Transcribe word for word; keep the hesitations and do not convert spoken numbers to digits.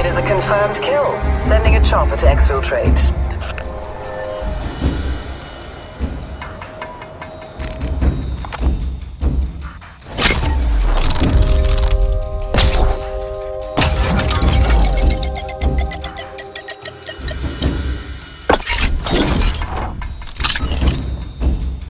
It is a confirmed kill. Sending a chopper to exfiltrate.